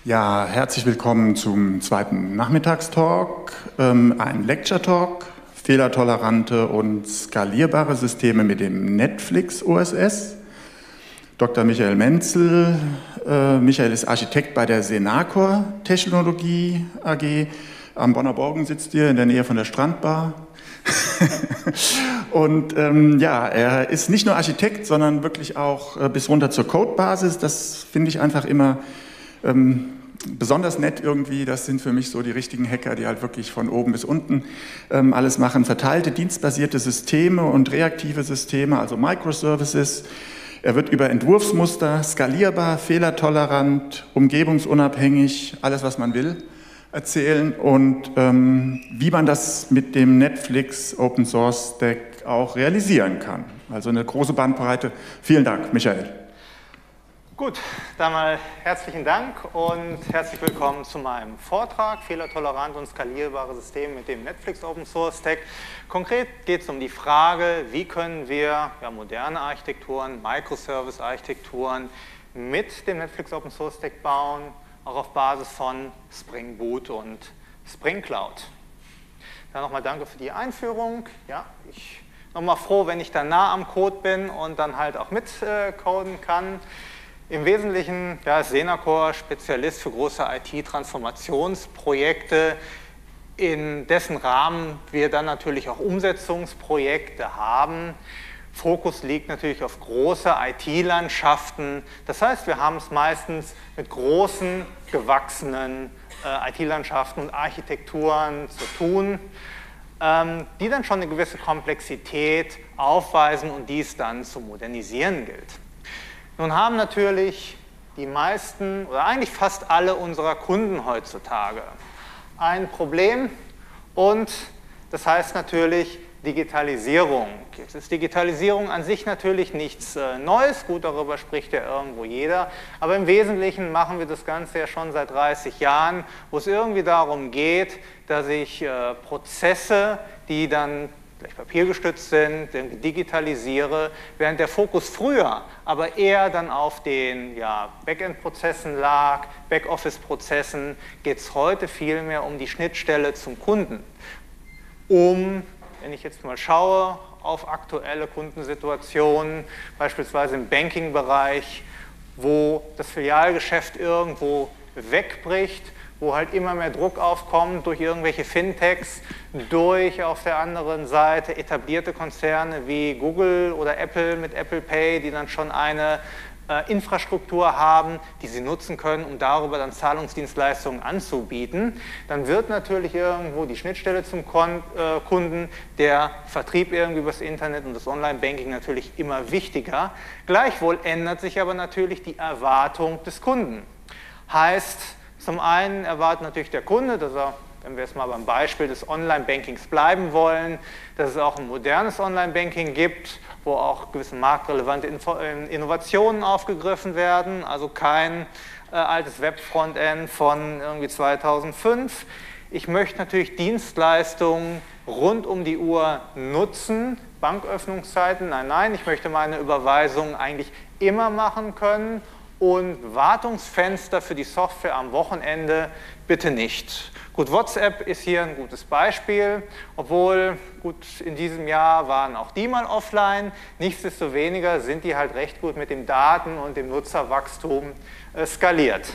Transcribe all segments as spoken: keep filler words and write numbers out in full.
Ja, herzlich willkommen zum zweiten Nachmittagstalk, ähm, ein Lecture-Talk, fehlertolerante und skalierbare Systeme mit dem Netflix O S S. Doktor Michael Menzel, äh, Michael ist Architekt bei der Senacor Technologie A G. Am Bonner Borgen sitzt ihr in der Nähe von der Strandbar. Und ähm, ja, er ist nicht nur Architekt, sondern wirklich auch äh, bis runter zur Codebasis. Das finde ich einfach immer ähm, besonders nett irgendwie. Das sind für mich so die richtigen Hacker, die halt wirklich von oben bis unten ähm, alles machen. Verteilte, dienstbasierte Systeme und reaktive Systeme, also Microservices. Er wird über Entwurfsmuster, skalierbar, fehlertolerant, umgebungsunabhängig, alles was man will, erzählen und ähm, wie man das mit dem Netflix Open Source Stack auch realisieren kann. Also eine große Bandbreite. Vielen Dank, Michael. Gut, dann mal herzlichen Dank und herzlich willkommen zu meinem Vortrag Fehlertolerant und skalierbare Systeme mit dem Netflix Open Source Stack. Konkret geht es um die Frage, wie können wir ja, moderne Architekturen, Microservice-Architekturen mit dem Netflix Open Source Stack bauen, auch auf Basis von Spring Boot und Spring Cloud. Dann nochmal danke für die Einführung. Ja, ich bin nochmal froh, wenn ich dann nah am Code bin und dann halt auch mitcoden äh, kann. Im Wesentlichen ja, ist Senacor Spezialist für große I T-Transformationsprojekte, in dessen Rahmen wir dann natürlich auch Umsetzungsprojekte haben. Fokus liegt natürlich auf große I T-Landschaften. Das heißt, wir haben es meistens mit großen, gewachsenen äh, I T-Landschaften und Architekturen zu tun, ähm, die dann schon eine gewisse Komplexität aufweisen und dies dann zu modernisieren gilt. Nun haben natürlich die meisten oder eigentlich fast alle unserer Kunden heutzutage ein Problem und das heißt natürlich Digitalisierung. Jetzt ist Digitalisierung an sich natürlich nichts äh, Neues, gut, darüber spricht ja irgendwo jeder, aber im Wesentlichen machen wir das Ganze ja schon seit dreißig Jahren, wo es irgendwie darum geht, dass ich äh, Prozesse, die dann vielleicht papiergestützt sind, digitalisiere, während der Fokus früher aber eher dann auf den ja, Backend-Prozessen lag, Backoffice-Prozessen, geht es heute vielmehr um die Schnittstelle zum Kunden. Um, wenn ich jetzt mal schaue auf aktuelle Kundensituationen, beispielsweise im Banking-Bereich, wo das Filialgeschäft irgendwo wegbricht, wo halt immer mehr Druck aufkommt durch irgendwelche Fintechs, durch auf der anderen Seite etablierte Konzerne wie Google oder Apple mit Apple Pay, die dann schon eine äh, Infrastruktur haben, die sie nutzen können, um darüber dann Zahlungsdienstleistungen anzubieten. Dann wird natürlich irgendwo die Schnittstelle zum Kon äh, Kunden, der Vertrieb irgendwie übers Internet und das Online-Banking natürlich immer wichtiger. Gleichwohl ändert sich aber natürlich die Erwartung des Kunden. Heißt, zum einen erwartet natürlich der Kunde, dass er, wenn wir jetzt mal beim Beispiel des Online-Bankings bleiben wollen, dass es auch ein modernes Online-Banking gibt, wo auch gewisse marktrelevante Innovationen aufgegriffen werden, also kein äh, altes Web-Frontend von irgendwie zweitausendfünf. Ich möchte natürlich Dienstleistungen rund um die Uhr nutzen, Banköffnungszeiten, nein, nein, ich möchte meine Überweisungen eigentlich immer machen können. Und Wartungsfenster für die Software am Wochenende bitte nicht. Gut, WhatsApp ist hier ein gutes Beispiel, obwohl, gut, in diesem Jahr waren auch die mal offline. Nichtsdestoweniger sind die halt recht gut mit dem Daten- und dem Nutzerwachstum äh, skaliert.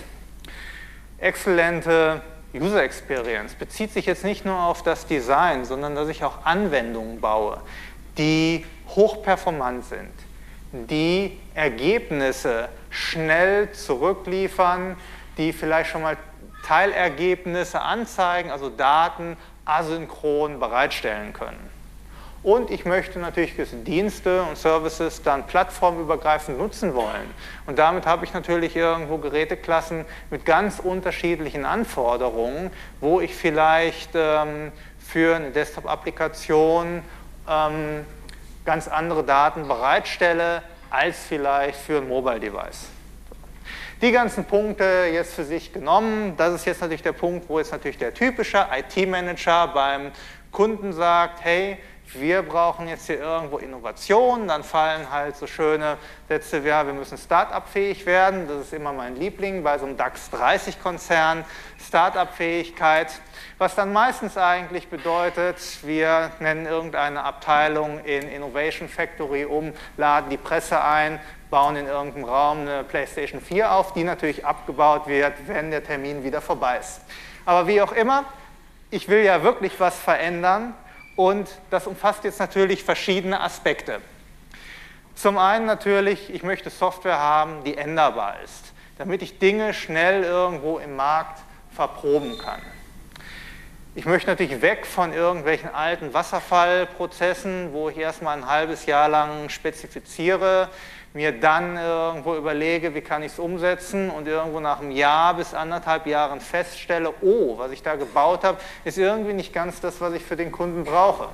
Exzellente User Experience bezieht sich jetzt nicht nur auf das Design, sondern dass ich auch Anwendungen baue, die hochperformant sind, die Ergebnisse schnell zurückliefern, die vielleicht schon mal Teilergebnisse anzeigen, also Daten asynchron bereitstellen können. Und ich möchte natürlich gewisse Dienste und Services dann plattformübergreifend nutzen wollen. Und damit habe ich natürlich irgendwo Geräteklassen mit ganz unterschiedlichen Anforderungen, wo ich vielleicht ähm, für eine Desktop-Applikation ähm, ganz andere Daten bereitstelle, als vielleicht für ein Mobile-Device. Die ganzen Punkte jetzt für sich genommen, das ist jetzt natürlich der Punkt, wo jetzt natürlich der typische I T-Manager beim Kunden sagt, hey, wir brauchen jetzt hier irgendwo Innovation, dann fallen halt so schöne Sätze wie, ja, wir müssen Start-up-fähig werden, das ist immer mein Liebling bei so einem DAX dreißig Konzern, Start-up-Fähigkeit, was dann meistens eigentlich bedeutet, wir nennen irgendeine Abteilung in Innovation Factory um, laden die Presse ein, bauen in irgendeinem Raum eine PlayStation vier auf, die natürlich abgebaut wird, wenn der Termin wieder vorbei ist. Aber wie auch immer, ich will ja wirklich was verändern und das umfasst jetzt natürlich verschiedene Aspekte. Zum einen natürlich, ich möchte Software haben, die änderbar ist, damit ich Dinge schnell irgendwo im Markt verproben kann. Ich möchte natürlich weg von irgendwelchen alten Wasserfallprozessen, wo ich erstmal ein halbes Jahr lang spezifiziere, mir dann irgendwo überlege, wie kann ich es umsetzen und irgendwo nach einem Jahr bis anderthalb Jahren feststelle, oh, was ich da gebaut habe, ist irgendwie nicht ganz das, was ich für den Kunden brauche.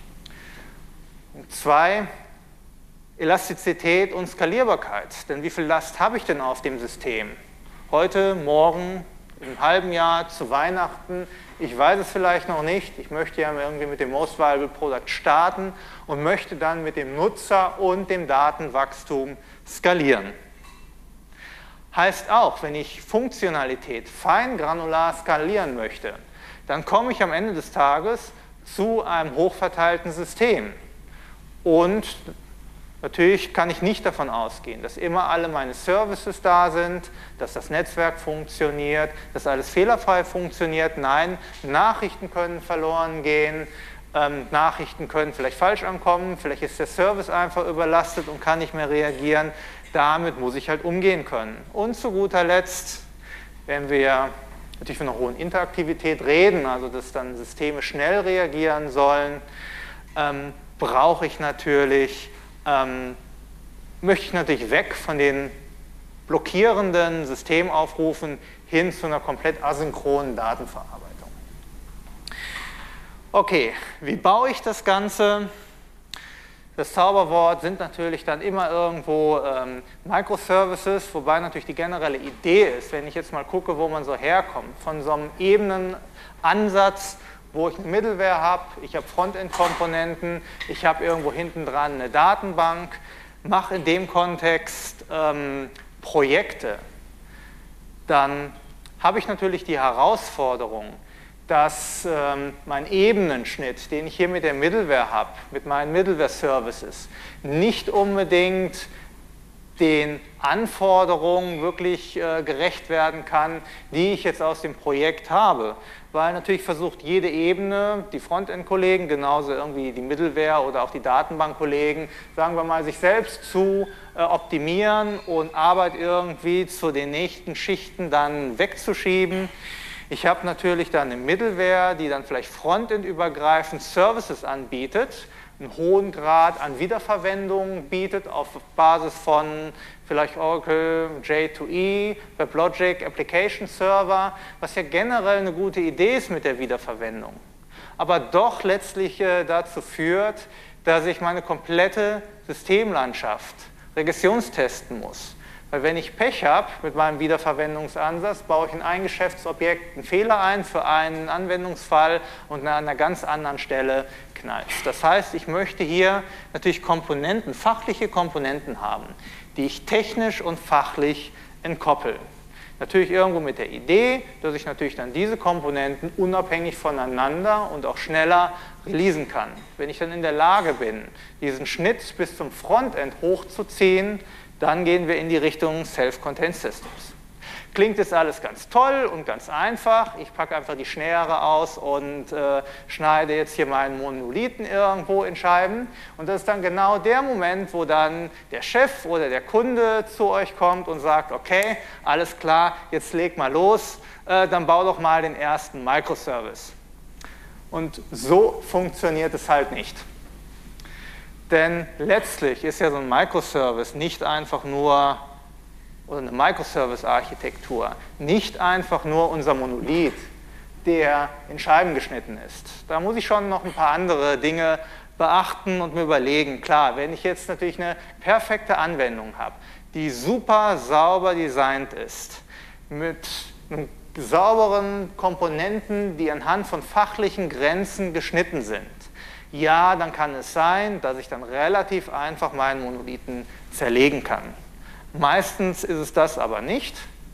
Und zwei, Elastizität und Skalierbarkeit. Denn wie viel Last habe ich denn auf dem System? Heute, morgen, in einem halben Jahr, zu Weihnachten, ich weiß es vielleicht noch nicht, ich möchte ja irgendwie mit dem Most Valuable Product starten und möchte dann mit dem Nutzer und dem Datenwachstum skalieren. Heißt auch, wenn ich Funktionalität feingranular skalieren möchte, dann komme ich am Ende des Tages zu einem hochverteilten System. Und natürlich kann ich nicht davon ausgehen, dass immer alle meine Services da sind, dass das Netzwerk funktioniert, dass alles fehlerfrei funktioniert. Nein, Nachrichten können verloren gehen, ähm, Nachrichten können vielleicht falsch ankommen, vielleicht ist der Service einfach überlastet und kann nicht mehr reagieren. Damit muss ich halt umgehen können. Und zu guter Letzt, wenn wir natürlich von einer hohen Interaktivität reden, also dass dann Systeme schnell reagieren sollen, ähm, brauche ich natürlich Ähm, möchte ich natürlich weg von den blockierenden Systemaufrufen hin zu einer komplett asynchronen Datenverarbeitung. Okay, wie baue ich das Ganze? Das Zauberwort sind natürlich dann immer irgendwo ähm, Microservices, wobei natürlich die generelle Idee ist, wenn ich jetzt mal gucke, wo man so herkommt, von so einem Ebenenansatz, wo ich eine Middleware habe, ich habe Frontend-Komponenten, ich habe irgendwo hinten dran eine Datenbank, mache in dem Kontext ähm, Projekte, dann habe ich natürlich die Herausforderung, dass ähm, mein Ebenenschnitt, den ich hier mit der Middleware habe, mit meinen Middleware-Services, nicht unbedingt den Anforderungen wirklich äh, gerecht werden kann, die ich jetzt aus dem Projekt habe. Weil natürlich versucht jede Ebene, die Frontend-Kollegen, genauso irgendwie die Middleware oder auch die Datenbank-Kollegen, sagen wir mal, sich selbst zu äh, optimieren und Arbeit irgendwie zu den nächsten Schichten dann wegzuschieben. Ich habe natürlich dann eine Middleware, die dann vielleicht frontend-übergreifend Services anbietet, einen hohen Grad an Wiederverwendung bietet auf Basis von vielleicht Oracle, J zwei E, WebLogic, Application Server, was ja generell eine gute Idee ist mit der Wiederverwendung, aber doch letztlich äh, dazu führt, dass ich meine komplette Systemlandschaft regressionstesten muss. Weil wenn ich Pech habe mit meinem Wiederverwendungsansatz, baue ich in ein Geschäftsobjekt einen Fehler ein für einen Anwendungsfall und an einer ganz anderen Stelle knallt. Das heißt, ich möchte hier natürlich Komponenten, fachliche Komponenten haben, die ich technisch und fachlich entkoppel. Natürlich irgendwo mit der Idee, dass ich natürlich dann diese Komponenten unabhängig voneinander und auch schneller releasen kann. Wenn ich dann in der Lage bin, diesen Schnitt bis zum Frontend hochzuziehen, dann gehen wir in die Richtung Self-Contained Systems. Klingt jetzt alles ganz toll und ganz einfach. Ich packe einfach die Schnäre aus und äh, schneide jetzt hier meinen Monolithen irgendwo in Scheiben. Und das ist dann genau der Moment, wo dann der Chef oder der Kunde zu euch kommt und sagt, okay, alles klar, jetzt leg mal los, äh, dann bau doch mal den ersten Microservice. Und so funktioniert es halt nicht. Denn letztlich ist ja so ein Microservice nicht einfach nur, oder eine Microservice-Architektur, nicht einfach nur unser Monolith, der in Scheiben geschnitten ist. Da muss ich schon noch ein paar andere Dinge beachten und mir überlegen. Klar, wenn ich jetzt natürlich eine perfekte Anwendung habe, die super sauber designt ist, mit einem sauberen Komponenten, die anhand von fachlichen Grenzen geschnitten sind, Ja, dann kann es sein, dass ich dann relativ einfach meinen Monolithen zerlegen kann. Meistens ist es das aber nicht.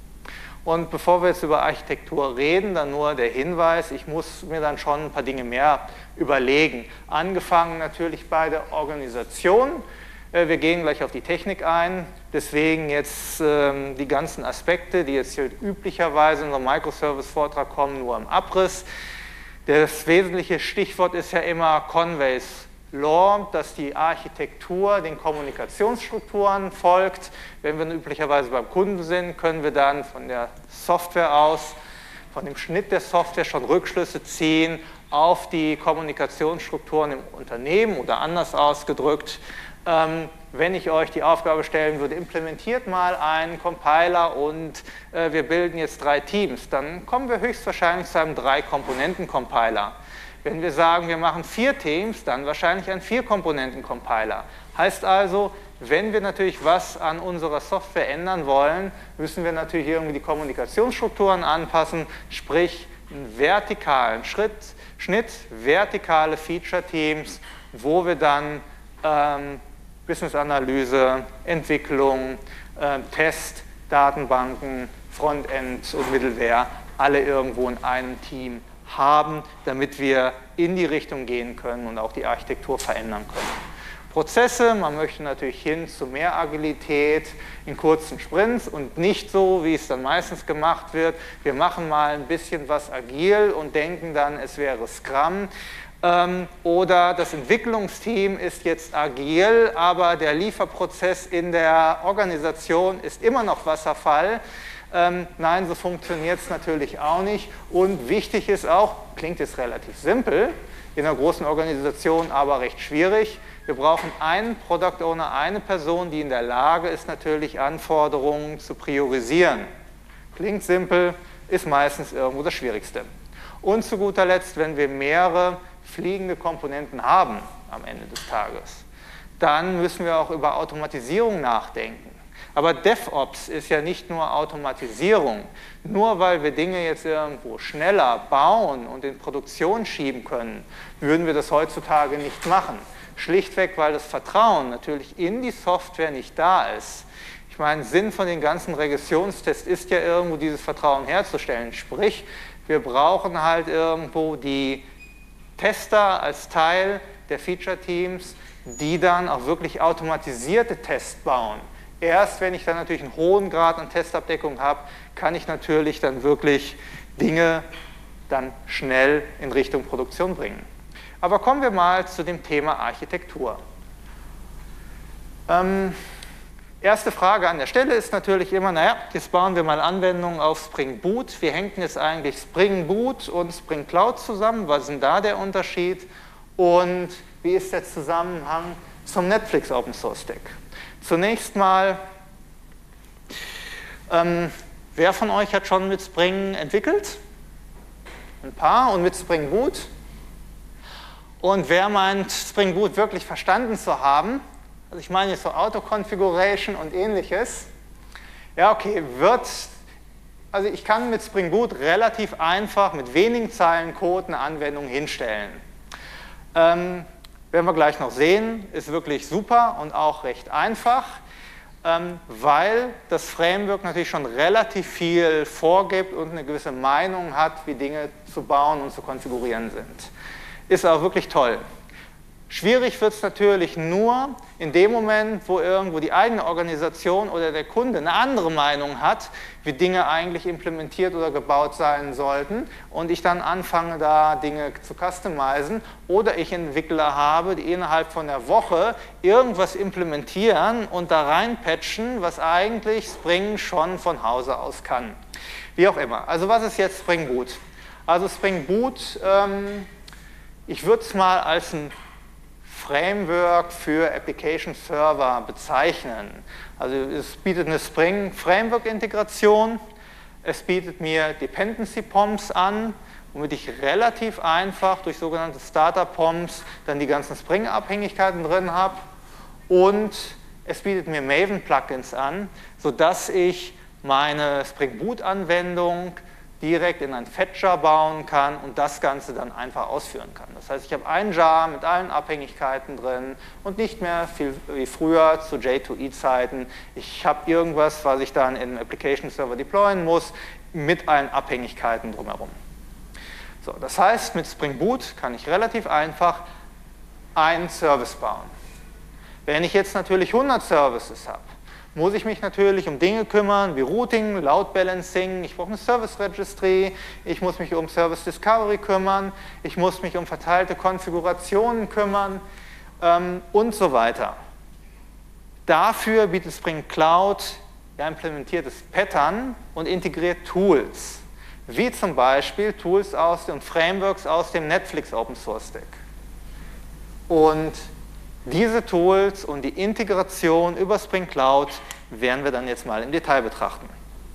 Und bevor wir jetzt über Architektur reden, dann nur der Hinweis, ich muss mir dann schon ein paar Dinge mehr überlegen. Angefangen natürlich bei der Organisation. Wir gehen gleich auf die Technik ein. Deswegen jetzt ähm, die ganzen Aspekte, die jetzt hier üblicherweise in unserem Microservice-Vortrag kommen, nur im Abriss. Das wesentliche Stichwort ist ja immer Conway's Law, dass die Architektur den Kommunikationsstrukturen folgt. Wenn wir üblicherweise beim Kunden sind, können wir dann von der Software aus, von dem Schnitt der Software schon Rückschlüsse ziehen auf die Kommunikationsstrukturen im Unternehmen oder anders ausgedrückt. Ähm, wenn ich euch die Aufgabe stellen würde, implementiert mal einen Compiler und äh, wir bilden jetzt drei Teams, dann kommen wir höchstwahrscheinlich zu einem Drei-Komponenten-Compiler. Wenn wir sagen, wir machen vier Teams, dann wahrscheinlich ein Vier-Komponenten-Compiler. Heißt also, wenn wir natürlich was an unserer Software ändern wollen, müssen wir natürlich irgendwie die Kommunikationsstrukturen anpassen, sprich einen vertikalen Schritt, Schnitt, vertikale Feature-Teams, wo wir dann ähm, Business-Analyse, Entwicklung, äh, Test, Datenbanken, Frontend und Middleware alle irgendwo in einem Team haben, damit wir in die Richtung gehen können und auch die Architektur verändern können. Prozesse, man möchte natürlich hin zu mehr Agilität in kurzen Sprints und nicht so, wie es dann meistens gemacht wird, wir machen mal ein bisschen was agil und denken dann, es wäre Scrum. Ähm, oder das Entwicklungsteam ist jetzt agil, aber der Lieferprozess in der Organisation ist immer noch Wasserfall. Ähm, nein, so funktioniert es natürlich auch nicht. Und wichtig ist auch, klingt jetzt relativ simpel, in einer großen Organisation aber recht schwierig. Wir brauchen einen Product Owner, eine Person, die in der Lage ist, natürlich Anforderungen zu priorisieren. Klingt simpel, ist meistens irgendwo das Schwierigste. Und zu guter Letzt, wenn wir mehrere fliegende Komponenten haben am Ende des Tages, dann müssen wir auch über Automatisierung nachdenken. Aber DevOps ist ja nicht nur Automatisierung. Nur weil wir Dinge jetzt irgendwo schneller bauen und in Produktion schieben können, würden wir das heutzutage nicht machen. Schlichtweg, weil das Vertrauen natürlich in die Software nicht da ist. Ich meine, Sinn von den ganzen Regressionstests ist ja irgendwo dieses Vertrauen herzustellen. Sprich, wir brauchen halt irgendwo die Tester als Teil der Feature-Teams, die dann auch wirklich automatisierte Tests bauen. Erst wenn ich dann natürlich einen hohen Grad an Testabdeckung habe, kann ich natürlich dann wirklich Dinge dann schnell in Richtung Produktion bringen. Aber kommen wir mal zu dem Thema Architektur. Ähm, erste Frage an der Stelle ist natürlich immer, naja, jetzt bauen wir mal Anwendungen auf Spring Boot. Wie hängt denn jetzt eigentlich Spring Boot und Spring Cloud zusammen? Was ist denn da der Unterschied? Und wie ist der Zusammenhang zum Netflix Open Source Stack? Zunächst mal, ähm, wer von euch hat schon mit Spring entwickelt? Ein paar. Und mit Spring Boot? Und wer meint, Spring Boot wirklich verstanden zu haben? Also ich meine jetzt so Auto-Configuration und ähnliches. Ja, okay, wird, also ich kann mit Spring Boot relativ einfach mit wenigen Zeilen Code eine Anwendung hinstellen. Ähm, werden wir gleich noch sehen, ist wirklich super und auch recht einfach, ähm, weil das Framework natürlich schon relativ viel vorgibt und eine gewisse Meinung hat, wie Dinge zu bauen und zu konfigurieren sind. Ist auch wirklich toll. Schwierig wird es natürlich nur in dem Moment, wo irgendwo die eigene Organisation oder der Kunde eine andere Meinung hat, wie Dinge eigentlich implementiert oder gebaut sein sollten und ich dann anfange, da Dinge zu customizen oder ich Entwickler habe, die innerhalb von einer Woche irgendwas implementieren und da reinpatchen, was eigentlich Spring schon von Hause aus kann. Wie auch immer. Also was ist jetzt Spring Boot? Also Spring Boot, ähm, ich würde es mal als ein Framework für Application Server bezeichnen. Also es bietet eine Spring Framework Integration, es bietet mir Dependency Poms an, womit ich relativ einfach durch sogenannte Starter Poms dann die ganzen Spring Abhängigkeiten drin habe und es bietet mir Maven Plugins an, sodass ich meine Spring Boot Anwendung direkt in einen Fetch-Jar bauen kann und das Ganze dann einfach ausführen kann. Das heißt, ich habe einen Jar mit allen Abhängigkeiten drin und nicht mehr viel wie früher zu J zwei E-Zeiten. Ich habe irgendwas, was ich dann in einem Application Server deployen muss, mit allen Abhängigkeiten drumherum. So, das heißt, mit Spring Boot kann ich relativ einfach einen Service bauen. Wenn ich jetzt natürlich hundert Services habe, muss ich mich natürlich um Dinge kümmern, wie Routing, Load Balancing, ich brauche eine Service Registry, ich muss mich um Service Discovery kümmern, ich muss mich um verteilte Konfigurationen kümmern ähm, und so weiter. Dafür bietet Spring Cloud ja implementiertes Pattern und integriert Tools, wie zum Beispiel Tools aus und Frameworks aus dem Netflix Open Source Stack. Und diese Tools und die Integration über Spring Cloud werden wir dann jetzt mal im Detail betrachten.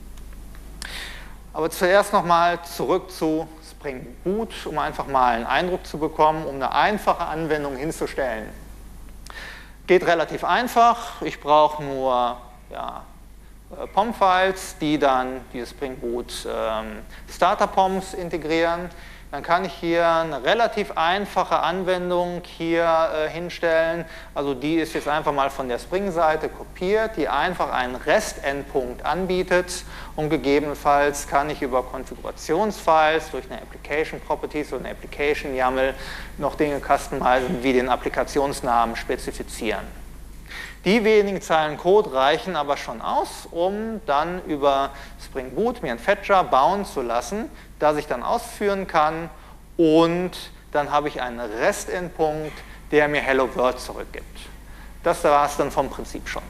Aber zuerst nochmal zurück zu Spring Boot, um einfach mal einen Eindruck zu bekommen, um eine einfache Anwendung hinzustellen. Geht relativ einfach. Ich brauche nur ja, P O M-Files, die dann diese Spring Boot ähm, Starter-P O Ms integrieren. Dann kann ich hier eine relativ einfache Anwendung hier äh, hinstellen. Also die ist jetzt einfach mal von der Spring-Seite kopiert, die einfach einen REST-Endpunkt anbietet. Und gegebenenfalls kann ich über Konfigurationsfiles durch eine Application Properties oder eine Application YAML noch Dinge customizen, wie den Applikationsnamen spezifizieren. Die wenigen Zeilen Code reichen aber schon aus, um dann über Spring Boot mir ein Fetcher bauen zu lassen, das ich dann ausführen kann und dann habe ich einen REST-Endpunkt, der mir Hello World zurückgibt. Das war es dann vom Prinzip schon.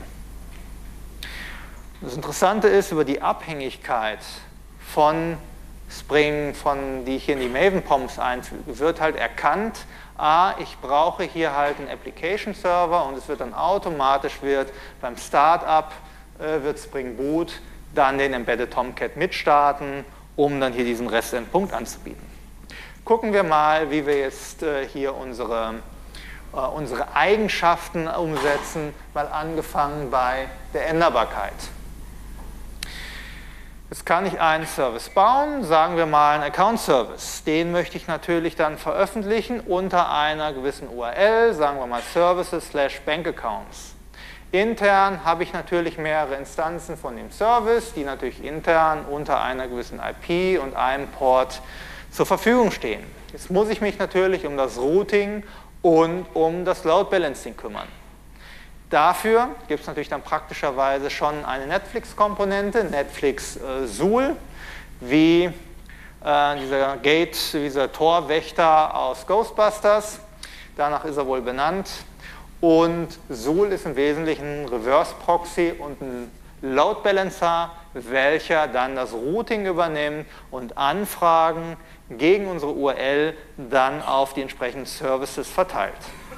Das Interessante ist, über die Abhängigkeit von Spring, von, die ich hier in die Maven P O Ms einfüge, wird halt erkannt, ah, ich brauche hier halt einen Application Server und es wird dann automatisch wird beim Startup äh, wird Spring Boot dann den Embedded Tomcat mitstarten, um dann hier diesen REST-Endpunkt anzubieten. Gucken wir mal, wie wir jetzt äh, hier unsere, äh, unsere Eigenschaften umsetzen, mal angefangen bei der Änderbarkeit. Jetzt kann ich einen Service bauen, sagen wir mal einen Account-Service. Den möchte ich natürlich dann veröffentlichen unter einer gewissen U R L, sagen wir mal Services slash Bankaccounts. Intern habe ich natürlich mehrere Instanzen von dem Service, die natürlich intern unter einer gewissen I P und einem Port zur Verfügung stehen. Jetzt muss ich mich natürlich um das Routing und um das Load Balancing kümmern. Dafür gibt es natürlich dann praktischerweise schon eine Netflix-Komponente, Netflix äh, Zool, wie äh, dieser Gate, dieser Torwächter aus Ghostbusters. Danach ist er wohl benannt. Und Zool ist im Wesentlichen ein Reverse-Proxy und ein Load Balancer, welcher dann das Routing übernimmt und Anfragen gegen unsere U R L dann auf die entsprechenden Services verteilt.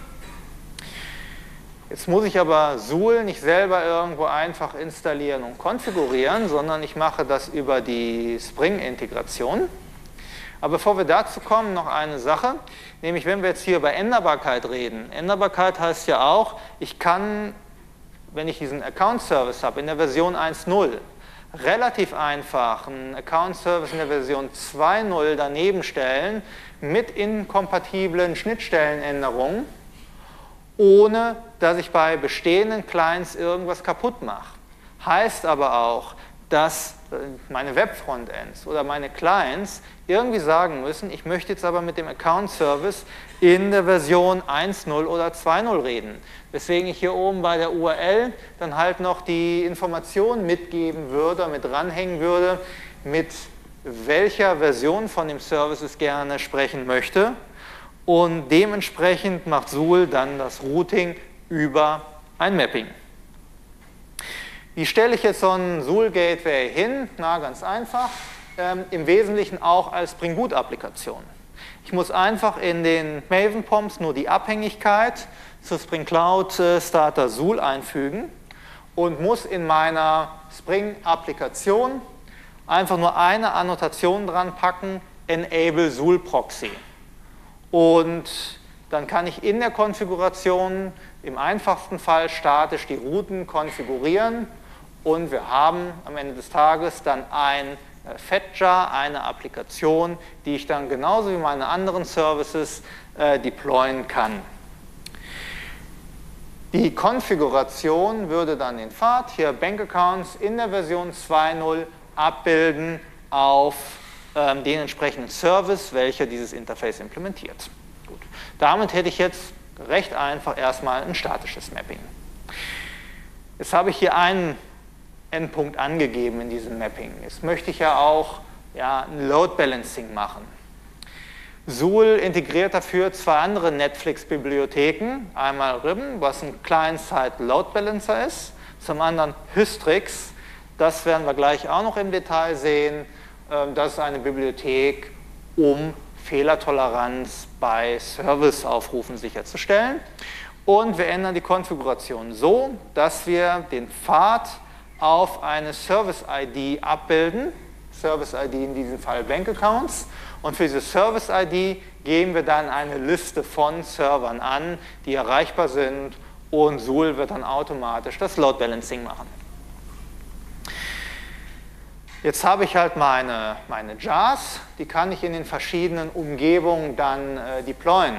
Jetzt muss ich aber Zool nicht selber irgendwo einfach installieren und konfigurieren, sondern ich mache das über die Spring-Integration. Aber bevor wir dazu kommen, noch eine Sache, nämlich wenn wir jetzt hier über Änderbarkeit reden. Änderbarkeit heißt ja auch, ich kann, wenn ich diesen Account-Service habe in der Version eins Punkt null, relativ einfach einen Account-Service in der Version zwei Punkt null daneben stellen mit inkompatiblen Schnittstellenänderungen, ohne dass ich bei bestehenden Clients irgendwas kaputt mache. Heißt aber auch, dass meine Web-Frontends oder meine Clients irgendwie sagen müssen, ich möchte jetzt aber mit dem Account-Service in der Version eins Punkt null oder zwei Punkt null reden. Weswegen ich hier oben bei der U R L dann halt noch die Information mitgeben würde, mit dranhängen würde, mit welcher Version von dem Service ich gerne sprechen möchte. Und dementsprechend macht Zool dann das Routing über ein Mapping. Wie stelle ich jetzt so ein Zool Gateway hin? Na, ganz einfach. Ähm, Im Wesentlichen auch als Spring Boot Applikation. Ich muss einfach in den Maven P O Ms nur die Abhängigkeit zu Spring Cloud äh, Starter Zool einfügen und muss in meiner Spring Applikation einfach nur eine Annotation dran packen, Enable Zool Proxy. Und dann kann ich in der Konfiguration im einfachsten Fall statisch die Routen konfigurieren und wir haben am Ende des Tages dann ein Fetcher, eine Applikation, die ich dann genauso wie meine anderen Services äh, deployen kann. Die Konfiguration würde dann den Pfad, hier Bank Accounts in der Version zwei Punkt null abbilden auf ähm, den entsprechenden Service, welcher dieses Interface implementiert. Gut. Damit hätte ich jetzt recht einfach erstmal ein statisches Mapping. Jetzt habe ich hier einen Endpunkt angegeben in diesem Mapping. Jetzt möchte ich ja auch ja, ein Load Balancing machen. Zuul integriert dafür zwei andere Netflix-Bibliotheken. Einmal Ribbon, was ein Client-Side-Load Balancer ist. Zum anderen Hystrix. Das werden wir gleich auch noch im Detail sehen. Das ist eine Bibliothek, um Fehlertoleranz bei Serviceaufrufen sicherzustellen. Und wir ändern die Konfiguration so, dass wir den Pfad auf eine Service-I D abbilden. Service-I D in diesem Fall Bank Accounts. Und für diese Service-I D geben wir dann eine Liste von Servern an, die erreichbar sind, und Zuul wird dann automatisch das Load Balancing machen. Jetzt habe ich halt meine, meine Jars, die kann ich in den verschiedenen Umgebungen dann äh, deployen.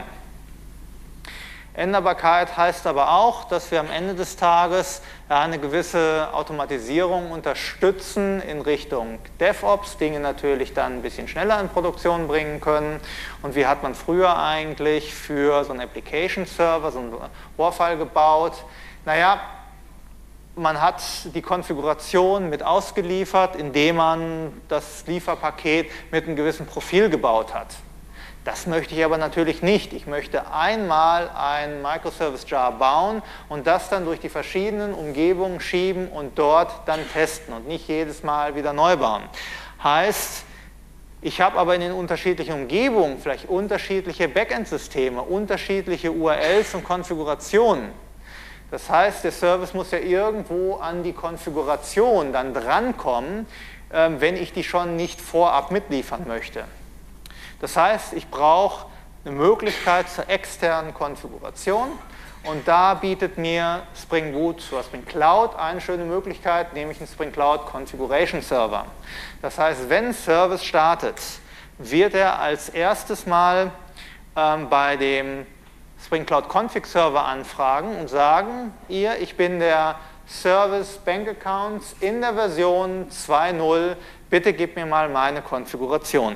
Änderbarkeit heißt aber auch, dass wir am Ende des Tages eine gewisse Automatisierung unterstützen in Richtung DevOps, Dinge natürlich dann ein bisschen schneller in Produktion bringen können. Und wie hat man früher eigentlich für so einen Application Server, so einen Warfile gebaut? Naja, man hat die Konfiguration mit ausgeliefert, indem man das Lieferpaket mit einem gewissen Profil gebaut hat. Das möchte ich aber natürlich nicht. Ich möchte einmal ein Microservice-Jar bauen und das dann durch die verschiedenen Umgebungen schieben und dort dann testen und nicht jedes Mal wieder neu bauen. Heißt, ich habe aber in den unterschiedlichen Umgebungen vielleicht unterschiedliche Backend-Systeme, unterschiedliche U R Ls und Konfigurationen. Das heißt, der Service muss ja irgendwo an die Konfiguration dann drankommen, wenn ich die schon nicht vorab mitliefern möchte. Das heißt, ich brauche eine Möglichkeit zur externen Konfiguration und da bietet mir Spring Boot oder Spring Cloud eine schöne Möglichkeit, nämlich einen Spring Cloud Configuration Server. Das heißt, wenn ein Service startet, wird er als erstes mal ähm, bei dem Spring Cloud Config Server anfragen und sagen, ihr, ich bin der Service Bank Accounts in der Version zwei Punkt null, bitte gib mir mal meine Konfiguration.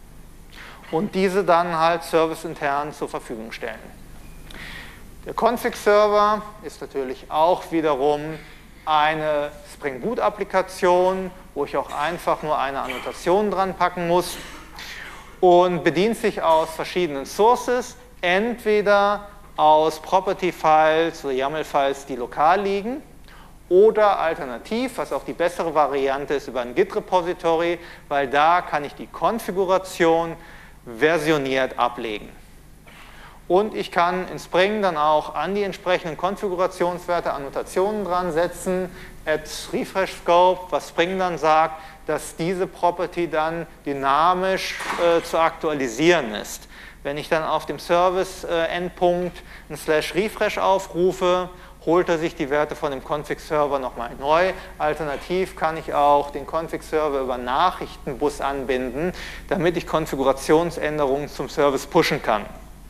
Und diese dann halt serviceintern zur Verfügung stellen. Der Config-Server ist natürlich auch wiederum eine Spring Boot-Applikation, wo ich auch einfach nur eine Annotation dran packen muss und bedient sich aus verschiedenen Sources, entweder aus Property-Files oder YAML-Files, die lokal liegen, oder alternativ, was auch die bessere Variante ist, über ein Git-Repository, weil da kann ich die Konfiguration versioniert ablegen. Und ich kann in Spring dann auch an die entsprechenden Konfigurationswerte Annotationen dran setzen, at refresh scope, was Spring dann sagt, dass diese Property dann dynamisch äh, zu aktualisieren ist. Wenn ich dann auf dem Service-Endpunkt äh, einen Slash Refresh aufrufe, holt er sich die Werte von dem Config-Server nochmal neu. Alternativ kann ich auch den Config-Server über Nachrichtenbus anbinden, damit ich Konfigurationsänderungen zum Service pushen kann.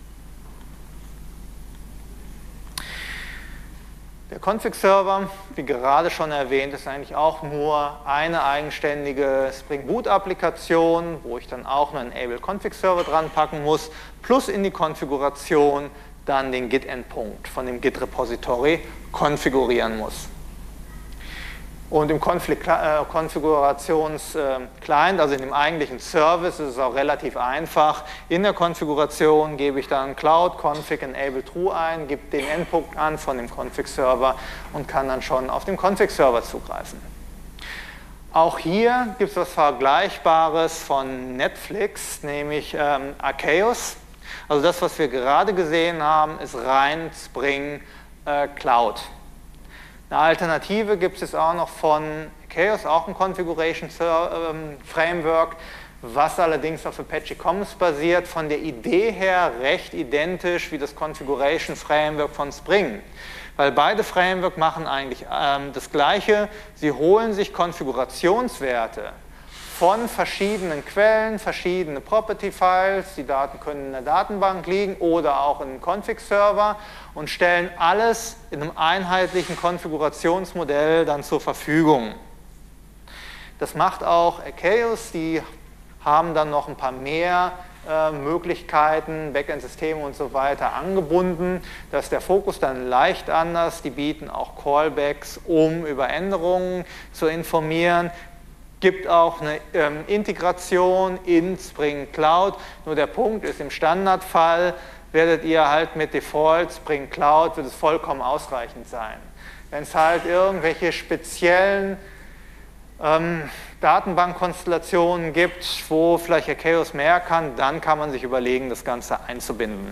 Der Config-Server, wie gerade schon erwähnt, ist eigentlich auch nur eine eigenständige Spring Boot-Applikation, wo ich dann auch einen Enable Config-Server dran packen muss, plus in die Konfiguration dann den Git-Endpunkt von dem Git-Repository konfigurieren muss. Und im Konfigurations-Client, also in dem eigentlichen Service, ist es auch relativ einfach. In der Konfiguration gebe ich dann Cloud Config Enable True ein, gebe den Endpunkt an von dem Config-Server und kann dann schon auf den Config-Server zugreifen. Auch hier gibt es was Vergleichbares von Netflix, nämlich ähm, Archaeus. Also das, was wir gerade gesehen haben, ist rein Spring äh, Cloud. Eine Alternative gibt es auch noch von Chaos, auch ein Configuration Framework, was allerdings auf Apache Commons basiert, von der Idee her recht identisch wie das Configuration Framework von Spring. Weil beide Frameworks machen eigentlich ähm, das Gleiche. Sie holen sich Konfigurationswerte von verschiedenen Quellen, verschiedene Property-Files, die Daten können in der Datenbank liegen oder auch in einem Config-Server und stellen alles in einem einheitlichen Konfigurationsmodell dann zur Verfügung. Das macht auch Akeos, die haben dann noch ein paar mehr äh, Möglichkeiten, Backend-Systeme und so weiter angebunden. Da ist der Fokus dann leicht anders. Die bieten auch Callbacks, um über Änderungen zu informieren. Gibt auch eine ähm, Integration in Spring Cloud. Nur der Punkt ist, im Standardfall werdet ihr halt mit Default Spring Cloud, wird es vollkommen ausreichend sein. Wenn es halt irgendwelche speziellen ähm, Datenbankkonstellationen gibt, wo vielleicht Akeos mehr kann, dann kann man sich überlegen, das Ganze einzubinden.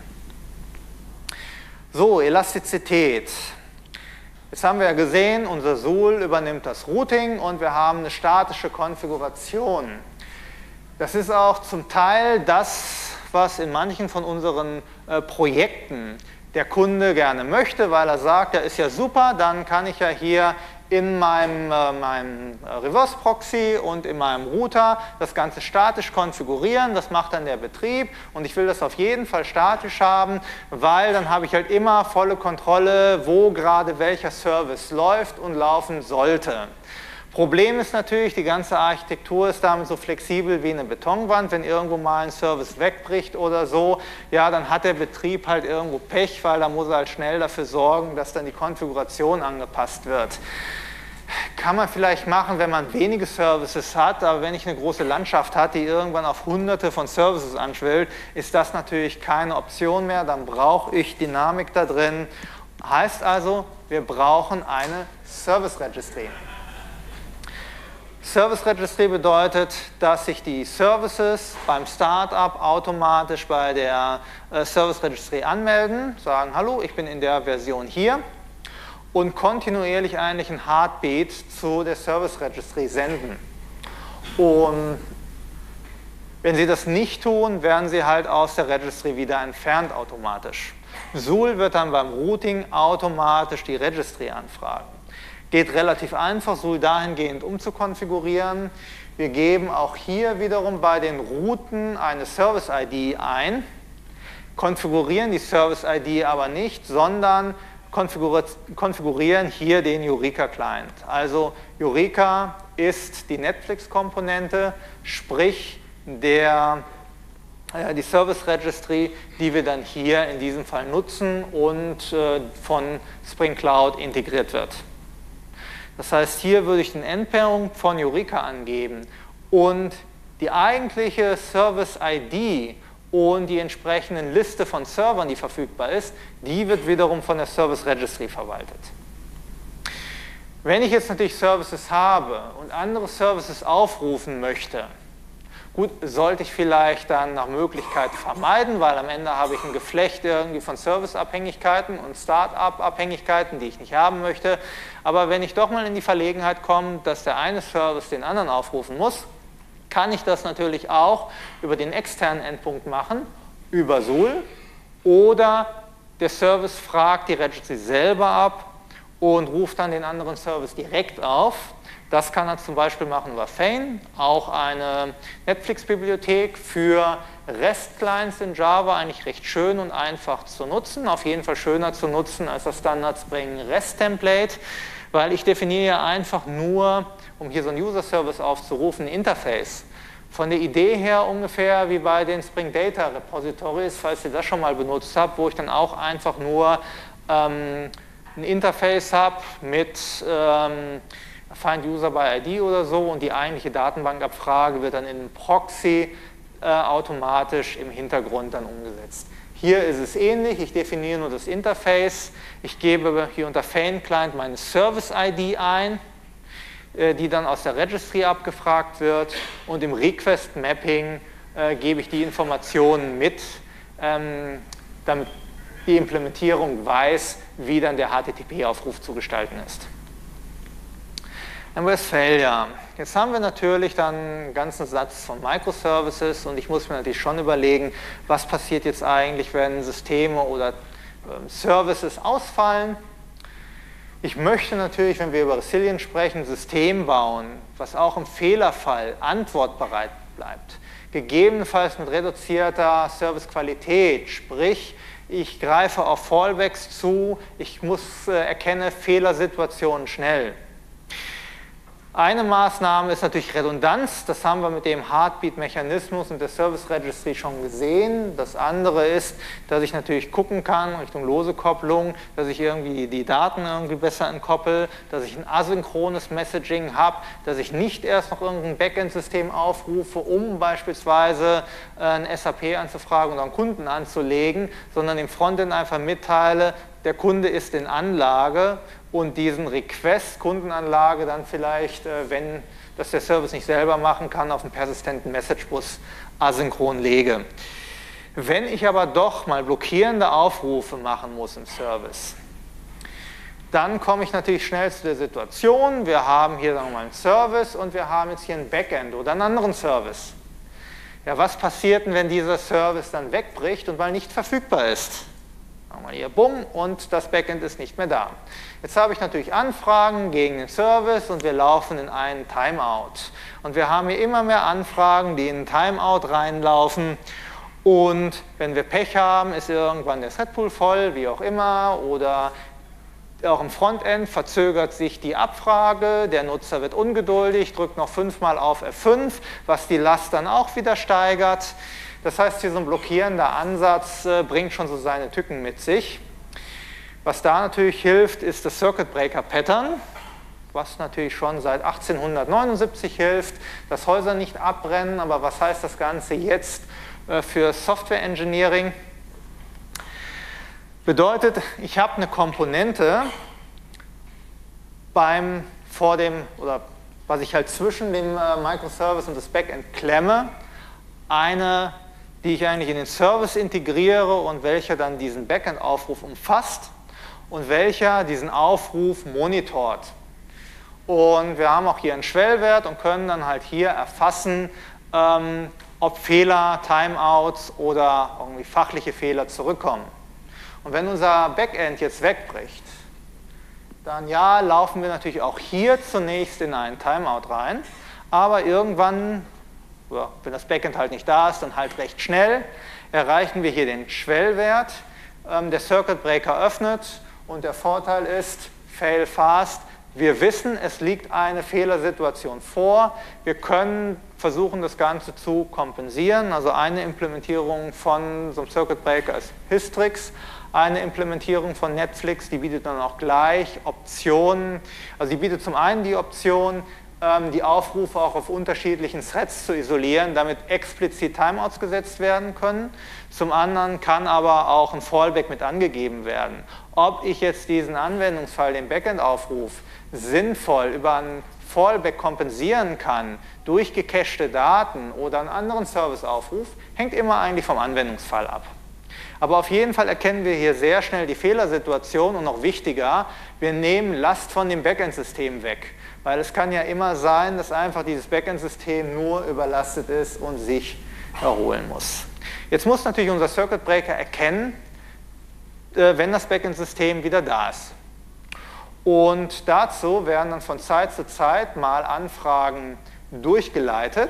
So, Elastizität. Jetzt haben wir ja gesehen, unser Joule übernimmt das Routing und wir haben eine statische Konfiguration. Das ist auch zum Teil das, was in manchen von unseren äh, Projekten der Kunde gerne möchte, weil er sagt, ja, ist ja super, dann kann ich ja hier in meinem, äh, meinem Reverse Proxy und in meinem Router das Ganze statisch konfigurieren, das macht dann der Betrieb und ich will das auf jeden Fall statisch haben, weil dann habe ich halt immer volle Kontrolle, wo gerade welcher Service läuft und laufen sollte. Problem ist natürlich, die ganze Architektur ist damit so flexibel wie eine Betonwand. Wenn irgendwo mal ein Service wegbricht oder so, ja, dann hat der Betrieb halt irgendwo Pech, weil da muss er halt schnell dafür sorgen, dass dann die Konfiguration angepasst wird. Kann man vielleicht machen, wenn man wenige Services hat, aber wenn ich eine große Landschaft habe, die irgendwann auf hunderte von Services anschwillt, ist das natürlich keine Option mehr, dann brauche ich Dynamik da drin. Heißt also, wir brauchen eine Service Registry. Service Registry bedeutet, dass sich die Services beim Startup automatisch bei der äh, Service Registry anmelden, sagen, hallo, ich bin in der Version hier und kontinuierlich eigentlich ein Heartbeat zu der Service Registry senden. Und wenn sie das nicht tun, werden sie halt aus der Registry wieder entfernt automatisch. Joule wird dann beim Routing automatisch die Registry anfragen. Geht relativ einfach, Joule dahingehend umzukonfigurieren. Wir geben auch hier wiederum bei den Routen eine Service-I D ein, konfigurieren die Service-I D aber nicht, sondern konfigurieren hier den Eureka-Client. Also Eureka ist die Netflix-Komponente, sprich der, äh, die Service-Registry, die wir dann hier in diesem Fall nutzen und äh, von Spring Cloud integriert wird. Das heißt, hier würde ich den Endpunkt von Eureka angeben und die eigentliche Service-I D und die entsprechenden Liste von Servern, die verfügbar ist, die wird wiederum von der Service Registry verwaltet. Wenn ich jetzt natürlich Services habe und andere Services aufrufen möchte, gut, sollte ich vielleicht dann nach Möglichkeit vermeiden, weil am Ende habe ich ein Geflecht irgendwie von Serviceabhängigkeiten und Start-up-Abhängigkeiten, die ich nicht haben möchte. Aber wenn ich doch mal in die Verlegenheit komme, dass der eine Service den anderen aufrufen muss, kann ich das natürlich auch über den externen Endpunkt machen, über Joule, oder der Service fragt die Registry selber ab und ruft dann den anderen Service direkt auf. Das kann er zum Beispiel machen über Feign, auch eine Netflix-Bibliothek für REST-Clients in Java, eigentlich recht schön und einfach zu nutzen, auf jeden Fall schöner zu nutzen als das Standard Spring REST-Template, weil ich definiere einfach nur, um hier so einen User-Service aufzurufen, ein Interface. Von der Idee her ungefähr wie bei den Spring Data Repositories, falls ihr das schon mal benutzt habt, wo ich dann auch einfach nur ähm, ein Interface habe mit ähm, Find User by I D oder so und die eigentliche Datenbankabfrage wird dann in einem Proxy äh, automatisch im Hintergrund dann umgesetzt. Hier ist es ähnlich, ich definiere nur das Interface, ich gebe hier unter Feign Client meine Service-I D ein, äh, die dann aus der Registry abgefragt wird und im Request-Mapping äh, gebe ich die Informationen mit, ähm, damit die Implementierung weiß, wie dann der H T T P-Aufruf zu gestalten ist. Dann Westphalia. Jetzt haben wir natürlich dann einen ganzen Satz von Microservices und ich muss mir natürlich schon überlegen, was passiert jetzt eigentlich, wenn Systeme oder äh, Services ausfallen. Ich möchte natürlich, wenn wir über Resilience sprechen, ein System bauen, was auch im Fehlerfall antwortbereit bleibt. Gegebenenfalls mit reduzierter Servicequalität, sprich, ich greife auf Fallbacks zu, ich muss, äh, erkenne Fehlersituationen schnell. Eine Maßnahme ist natürlich Redundanz, das haben wir mit dem Heartbeat-Mechanismus und der Service Registry schon gesehen. Das andere ist, dass ich natürlich gucken kann, Richtung lose Kopplung, dass ich irgendwie die Daten irgendwie besser entkoppel, dass ich ein asynchrones Messaging habe, dass ich nicht erst noch irgendein Backend-System aufrufe, um beispielsweise ein S A P anzufragen oder einen Kunden anzulegen, sondern im Frontend einfach mitteile, der Kunde ist in Anlage und diesen Request Kundenanlage dann vielleicht, wenn das der Service nicht selber machen kann, auf einen persistenten Messagebus asynchron lege. Wenn ich aber doch mal blockierende Aufrufe machen muss im Service, dann komme ich natürlich schnell zu der Situation, wir haben hier sagen wir mal einen Service und wir haben jetzt hier ein Backend oder einen anderen Service. Ja, was passiert denn, wenn dieser Service dann wegbricht und mal nicht verfügbar ist? Machen wir hier bumm und das Backend ist nicht mehr da. Jetzt habe ich natürlich Anfragen gegen den Service und wir laufen in einen Timeout. Und wir haben hier immer mehr Anfragen, die in einen Timeout reinlaufen. Und wenn wir Pech haben, ist irgendwann der Threadpool voll, wie auch immer, oder auch im Frontend verzögert sich die Abfrage, der Nutzer wird ungeduldig, drückt noch fünfmal auf F fünf, was die Last dann auch wieder steigert. Das heißt, hier so ein blockierender Ansatz äh, bringt schon so seine Tücken mit sich. Was da natürlich hilft, ist das Circuit Breaker Pattern, was natürlich schon seit achtzehnhundertneunundsiebzig hilft, dass Häuser nicht abbrennen. Aber was heißt das Ganze jetzt äh, für Software Engineering? Bedeutet, ich habe eine Komponente beim, vor dem, oder was ich halt zwischen dem äh, Microservice und das Backend klemme, eine, die ich eigentlich in den Service integriere und welcher dann diesen Backend-Aufruf umfasst und welcher diesen Aufruf monitort. Und wir haben auch hier einen Schwellwert und können dann halt hier erfassen, ähm, ob Fehler, Timeouts oder irgendwie fachliche Fehler zurückkommen. Und wenn unser Backend jetzt wegbricht, dann ja, laufen wir natürlich auch hier zunächst in einen Timeout rein, aber irgendwann, wenn das Backend halt nicht da ist, dann halt recht schnell, erreichen wir hier den Schwellwert. Der Circuit Breaker öffnet und der Vorteil ist, fail fast. Wir wissen, es liegt eine Fehlersituation vor. Wir können versuchen, das Ganze zu kompensieren. Also eine Implementierung von so einem Circuit Breaker ist Hystrix. Eine Implementierung von Netflix, die bietet dann auch gleich Optionen. Also die bietet zum einen die Option, die Aufrufe auch auf unterschiedlichen Threads zu isolieren, damit explizit Timeouts gesetzt werden können. Zum anderen kann aber auch ein Fallback mit angegeben werden. Ob ich jetzt diesen Anwendungsfall, den Backend-Aufruf, sinnvoll über einen Fallback kompensieren kann, durch gecachte Daten oder einen anderen Serviceaufruf, hängt immer eigentlich vom Anwendungsfall ab. Aber auf jeden Fall erkennen wir hier sehr schnell die Fehlersituation und noch wichtiger, wir nehmen Last von dem Backend-System weg. Weil es kann ja immer sein, dass einfach dieses Backend-System nur überlastet ist und sich erholen muss. Jetzt muss natürlich unser Circuit Breaker erkennen, wenn das Backend-System wieder da ist. Und dazu werden dann von Zeit zu Zeit mal Anfragen durchgeleitet.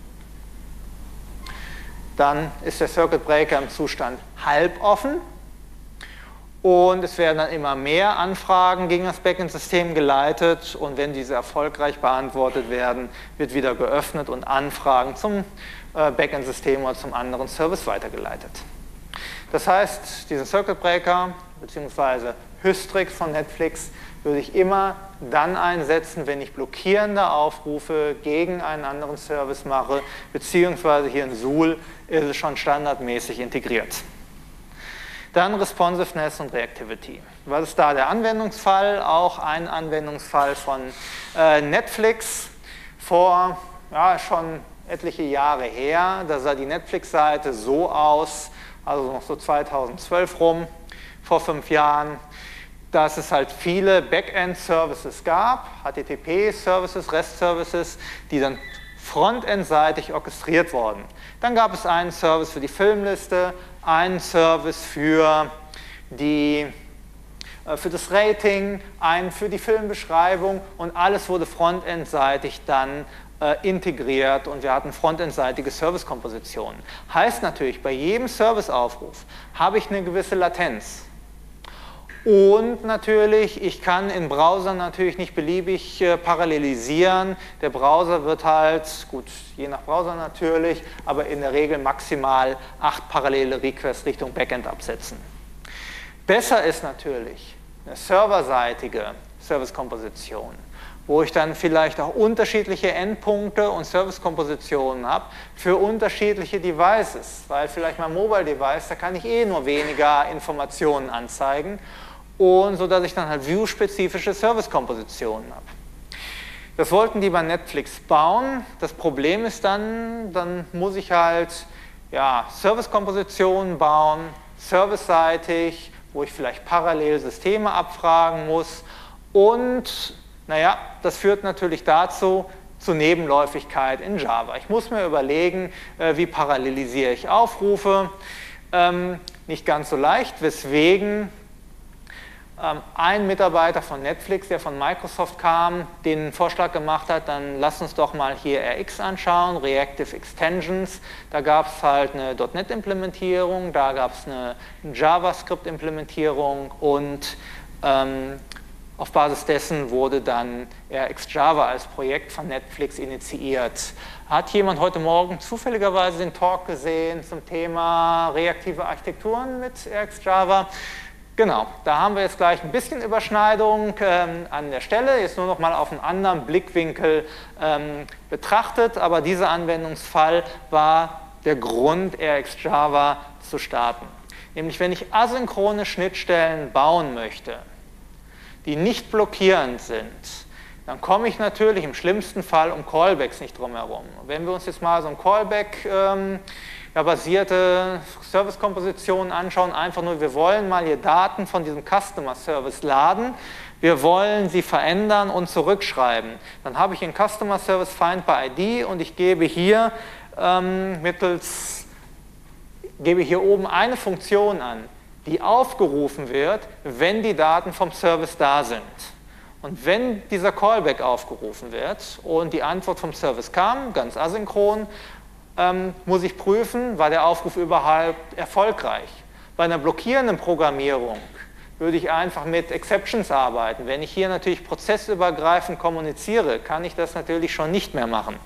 Dann ist der Circuit Breaker im Zustand halboffen. Und es werden dann immer mehr Anfragen gegen das Backend-System geleitet und wenn diese erfolgreich beantwortet werden, wird wieder geöffnet und Anfragen zum Backend-System oder zum anderen Service weitergeleitet. Das heißt, diesen Circuit Breaker bzw. Hystrix von Netflix würde ich immer dann einsetzen, wenn ich blockierende Aufrufe gegen einen anderen Service mache, beziehungsweise hier in Zool ist es schon standardmäßig integriert. Dann Responsiveness und Reactivity. Was ist da der Anwendungsfall? Auch ein Anwendungsfall von äh, Netflix vor ja, schon etliche Jahre her. Da sah die Netflix-Seite so aus, also noch so zweitausendzwölf rum, vor fünf Jahren, dass es halt viele Backend-Services gab, H T T P-Services, REST-Services, die dann frontendseitig orchestriert wurden. Dann gab es einen Service für die Filmliste, einen Service für die äh, für das Rating, einen für die Filmbeschreibung und alles wurde frontendseitig dann äh, integriert und wir hatten frontendseitige Service-Kompositionen. Heißt natürlich, bei jedem Serviceaufruf habe ich eine gewisse Latenz. Und natürlich, ich kann in Browsern natürlich nicht beliebig äh, parallelisieren. Der Browser wird halt, gut, je nach Browser natürlich, aber in der Regel maximal acht parallele Requests Richtung Backend absetzen. Besser ist natürlich eine serverseitige Service-Komposition, wo ich dann vielleicht auch unterschiedliche Endpunkte und Service-Kompositionen habe für unterschiedliche Devices, weil vielleicht mein Mobile-Device, da kann ich eh nur weniger Informationen anzeigen und so, dass ich dann halt view-spezifische Service-Kompositionen habe. Das wollten die bei Netflix bauen. Das Problem ist dann, dann muss ich halt ja, Service-Kompositionen bauen, serviceseitig, wo ich vielleicht parallel Systeme abfragen muss und naja, das führt natürlich dazu, zu Nebenläufigkeit in Java. Ich muss mir überlegen, äh, wie parallelisiere ich Aufrufe. Ähm, nicht ganz so leicht, weswegen ähm, ein Mitarbeiter von Netflix, der von Microsoft kam, den Vorschlag gemacht hat, dann lass uns doch mal hier R X anschauen, Reactive Extensions. Da gab es halt eine .NET-Implementierung, da gab es eine JavaScript-Implementierung und ähm, auf Basis dessen wurde dann R X Java als Projekt von Netflix initiiert. Hat jemand heute Morgen zufälligerweise den Talk gesehen zum Thema reaktive Architekturen mit R X Java? Genau, da haben wir jetzt gleich ein bisschen Überschneidung ähm, an der Stelle, jetzt nur noch mal auf einen anderen Blickwinkel ähm, betrachtet, aber dieser Anwendungsfall war der Grund, R X Java zu starten. Nämlich, wenn ich asynchrone Schnittstellen bauen möchte, die nicht blockierend sind, dann komme ich natürlich im schlimmsten Fall um Callbacks nicht drum herum. Wenn wir uns jetzt mal so ein Callback ähm, ja, basierte Service-Kompositionen anschauen, einfach nur, wir wollen mal hier Daten von diesem Customer Service laden, wir wollen sie verändern und zurückschreiben. Dann habe ich einen Customer Service Find by I D und ich gebe hier ähm, mittels, gebe hier oben eine Funktion an, die aufgerufen wird, wenn die Daten vom Service da sind. Und wenn dieser Callback aufgerufen wird und die Antwort vom Service kam, ganz asynchron, ähm, muss ich prüfen, war der Aufruf überhaupt erfolgreich. Bei einer blockierenden Programmierung würde ich einfach mit Exceptions arbeiten. Wenn ich hier natürlich prozessübergreifend kommuniziere, kann ich das natürlich schon nicht mehr machen.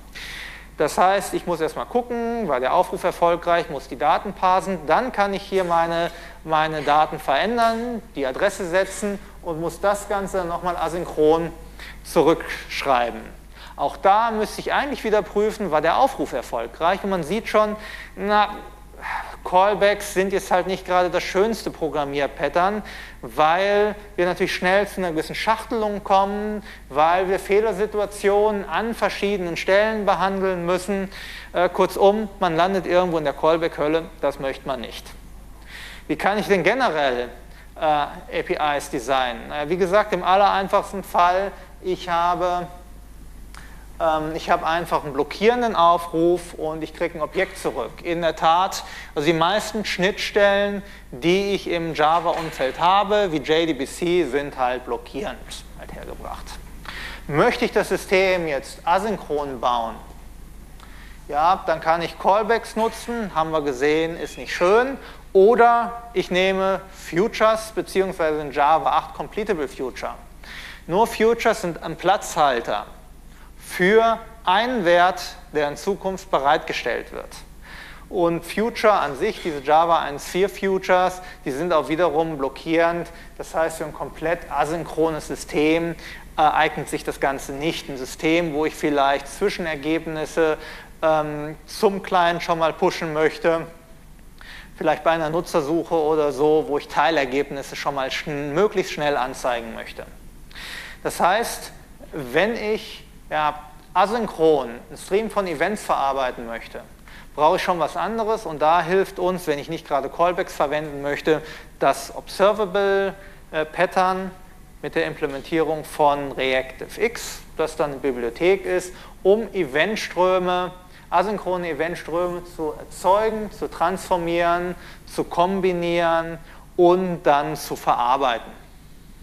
Das heißt, ich muss erstmal gucken, war der Aufruf erfolgreich, muss die Daten parsen, dann kann ich hier meine, meine Daten verändern, die Adresse setzen und muss das Ganze nochmal asynchron zurückschreiben. Auch da müsste ich eigentlich wieder prüfen, war der Aufruf erfolgreich und man sieht schon, na, Callbacks sind jetzt halt nicht gerade das schönste Programmierpattern, weil wir natürlich schnell zu einer gewissen Schachtelung kommen, weil wir Fehlersituationen an verschiedenen Stellen behandeln müssen. Äh, kurzum, man landet irgendwo in der Callback-Hölle, das möchte man nicht. Wie kann ich denn generell äh, A P Is designen? Äh, wie gesagt, im allereinfachsten Fall, ich habe Ich habe einfach einen blockierenden Aufruf und ich kriege ein Objekt zurück. In der Tat, also die meisten Schnittstellen, die ich im Java-Umfeld habe, wie J D B C, sind halt blockierend halt hergebracht. Möchte ich das System jetzt asynchron bauen, ja, dann kann ich Callbacks nutzen, haben wir gesehen, ist nicht schön. Oder ich nehme Futures bzw. in Java acht Completable Future. Nur Futures sind ein Platzhalter für einen Wert, der in Zukunft bereitgestellt wird. Und Future an sich, diese Java eins Punkt vier Futures, die sind auch wiederum blockierend. Das heißt, für ein komplett asynchrones System äh, eignet sich das Ganze nicht. Ein System, wo ich vielleicht Zwischenergebnisse ähm, zum Client schon mal pushen möchte, vielleicht bei einer Nutzersuche oder so, wo ich Teilergebnisse schon mal schn- möglichst schnell anzeigen möchte. Das heißt, wenn ich ja, asynchron einen Stream von Events verarbeiten möchte, brauche ich schon was anderes und da hilft uns, wenn ich nicht gerade Callbacks verwenden möchte, das Observable äh, Pattern mit der Implementierung von ReactiveX, das dann eine Bibliothek ist, um Eventströme, asynchrone Eventströme zu erzeugen, zu transformieren, zu kombinieren und dann zu verarbeiten.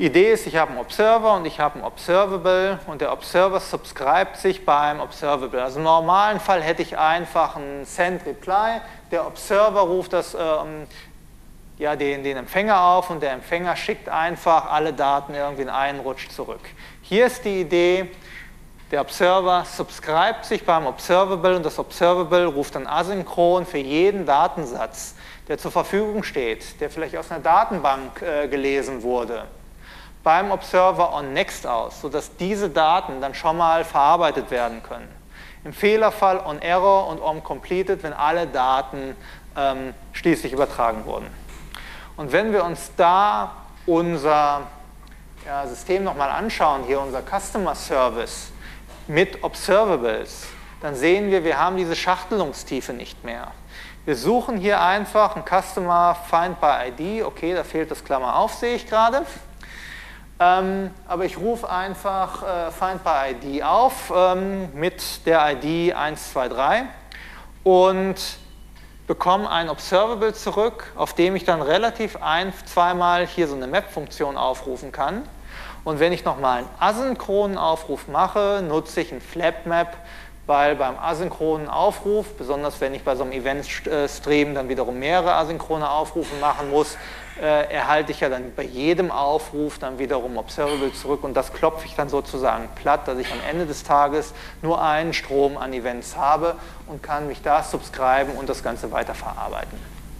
Idee ist, ich habe einen Observer und ich habe einen Observable und der Observer subscribt sich beim Observable. Also im normalen Fall hätte ich einfach einen Send-Reply, der Observer ruft das, ähm, ja, den, den Empfänger auf und der Empfänger schickt einfach alle Daten irgendwie in einen Rutsch zurück. Hier ist die Idee, der Observer subscribt sich beim Observable und das Observable ruft dann asynchron für jeden Datensatz, der zur Verfügung steht, der vielleicht aus einer Datenbank äh, gelesen wurde, beim Observer on Next aus, sodass diese Daten dann schon mal verarbeitet werden können. Im Fehlerfall on Error und on Completed, wenn alle Daten ähm, schließlich übertragen wurden. Und wenn wir uns da unser ja, System nochmal anschauen, hier unser Customer Service mit Observables, dann sehen wir, wir haben diese Schachtelungstiefe nicht mehr. Wir suchen hier einfach ein Customer Find by I D, okay, da fehlt das Klammer auf, sehe ich gerade. Ähm, aber ich rufe einfach äh, Find by I D auf ähm, mit der I D eins zwei drei und bekomme ein Observable zurück, auf dem ich dann relativ ein-, zweimal hier so eine Map-Funktion aufrufen kann. Und wenn ich nochmal einen asynchronen Aufruf mache, nutze ich ein Flap-Map, weil beim asynchronen Aufruf, besonders wenn ich bei so einem Event-Stream dann wiederum mehrere asynchrone Aufrufe machen muss, äh, erhalte ich ja dann bei jedem Aufruf dann wiederum Observable zurück und das klopfe ich dann sozusagen platt, dass ich am Ende des Tages nur einen Strom an Events habe und kann mich da subscriben und das Ganze weiterverarbeiten.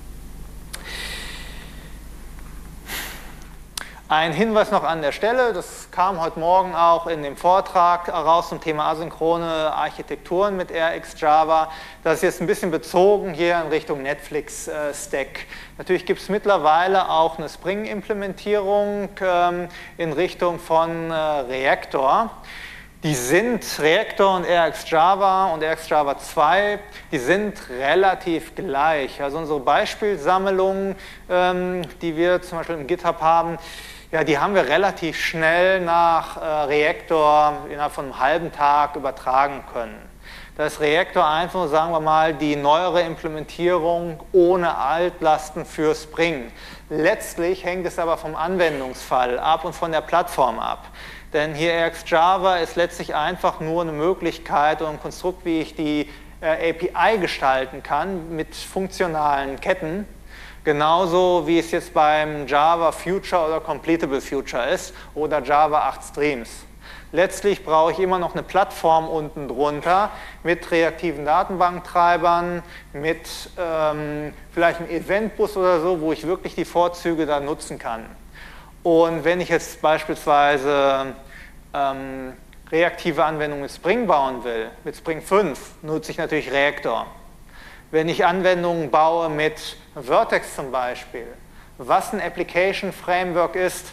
Ein Hinweis noch an der Stelle, das kam heute Morgen auch in dem Vortrag raus zum Thema asynchrone Architekturen mit R X Java. Das ist jetzt ein bisschen bezogen hier in Richtung Netflix-Stack. Natürlich gibt es mittlerweile auch eine Spring-Implementierung ähm, in Richtung von äh, Reactor. Die sind, Reactor und R X Java und R X Java zwei, die sind relativ gleich. Also unsere Beispielsammlungen, ähm, die wir zum Beispiel im GitHub haben, ja, die haben wir relativ schnell nach äh, Reactor innerhalb von einem halben Tag übertragen können. Da ist Reactor einfach, sagen wir mal, die neuere Implementierung ohne Altlasten für Spring. Letztlich hängt es aber vom Anwendungsfall ab und von der Plattform ab. Denn hier R X Java ist letztlich einfach nur eine Möglichkeit oder ein Konstrukt, wie ich die äh, A P I gestalten kann mit funktionalen Ketten. Genauso wie es jetzt beim Java Future oder Completable Future ist oder Java acht Streams. Letztlich brauche ich immer noch eine Plattform unten drunter mit reaktiven Datenbanktreibern, mit ähm, vielleicht einem Eventbus oder so, wo ich wirklich die Vorzüge da nutzen kann. Und wenn ich jetzt beispielsweise ähm, reaktive Anwendungen mit Spring bauen will, mit Spring fünf, nutze ich natürlich Reactor. Wenn ich Anwendungen baue mit Vertex zum Beispiel, was ein Application Framework ist,